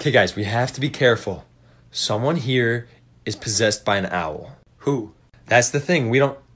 Okay guys, we have to be careful. Someone here is possessed by an owl. Who? That's the thing. We don't